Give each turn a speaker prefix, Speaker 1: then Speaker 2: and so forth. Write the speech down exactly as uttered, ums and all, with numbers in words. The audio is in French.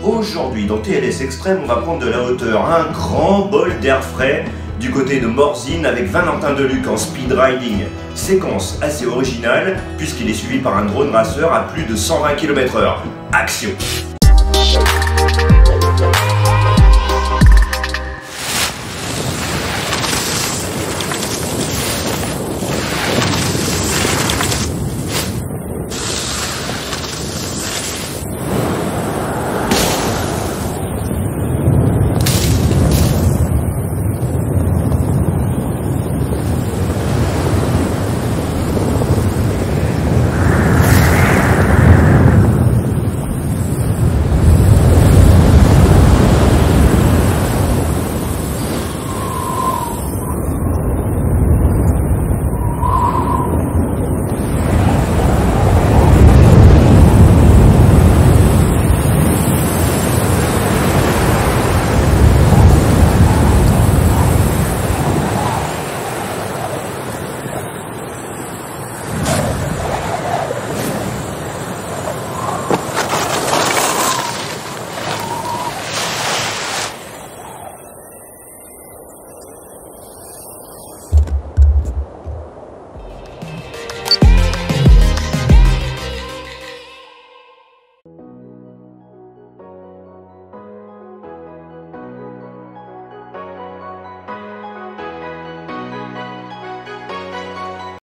Speaker 1: Aujourd'hui, dans T L S Extrême, on va prendre de la hauteur, un grand bol d'air frais du côté de Morzine avec Valentin Deluc en speed riding. Séquence assez originale puisqu'il est suivi par un drone racer à plus de cent vingt kilomètres heure. Action!